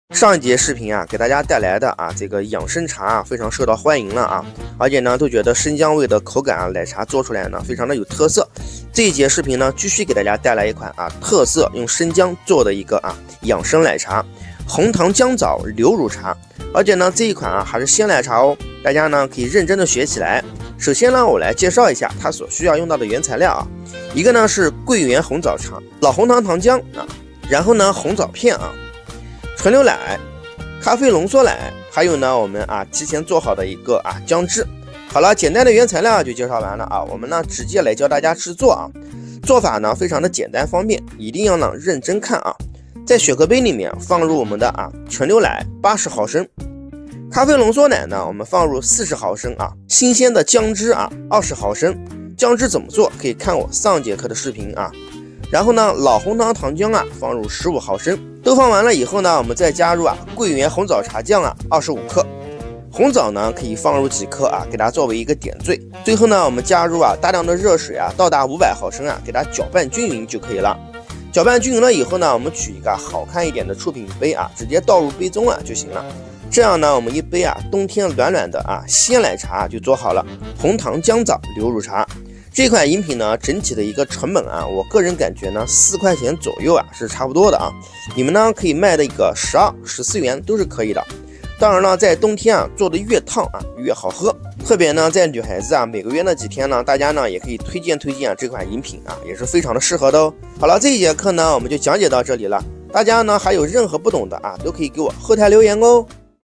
上一节视频啊，给大家带来的这个养生茶非常受到欢迎了啊，而且呢都觉得生姜味的口感奶茶做出来呢非常的有特色。这一节视频呢继续给大家带来一款特色用生姜做的一个养生奶茶，红糖姜枣牛乳茶，而且呢这一款还是鲜奶茶哦，大家呢可以认真的学起来。首先呢我来介绍一下它所需要用到的原材料一个呢是桂圆红枣茶、老红糖糖浆然后呢红枣片纯牛奶、咖啡浓缩奶，还有呢我们提前做好的一个姜汁。好了，简单的原材料就介绍完了我们呢直接来教大家制作做法呢非常的简单方便，一定要呢认真看在雪克杯里面放入我们的纯牛奶80毫升，咖啡浓缩奶呢我们放入40毫升新鲜的姜汁20毫升。姜汁怎么做可以看我上节课的视频然后呢老红糖糖浆放入15毫升。都放完了以后呢，我们再加入桂圆红枣茶酱25克，红枣呢可以放入几颗给它作为一个点缀。最后呢，我们加入大量的热水到达500毫升给它搅拌均匀就可以了。搅拌均匀了以后呢，我们取一个好看一点的出品杯直接倒入杯中就行了。这样呢，我们一杯冬天暖暖的鲜奶茶就做好了。红糖姜枣牛乳茶。这款饮品呢，整体的一个成本我个人感觉呢4块钱左右是差不多的你们呢可以卖的一个12、14元都是可以的。当然了，在冬天做的越烫越好喝，特别呢在女孩子每个月那几天呢，大家呢也可以推荐这款饮品也是非常的适合的哦。好了，这一节课呢我们就讲解到这里了，大家呢还有任何不懂的都可以给我后台留言哦。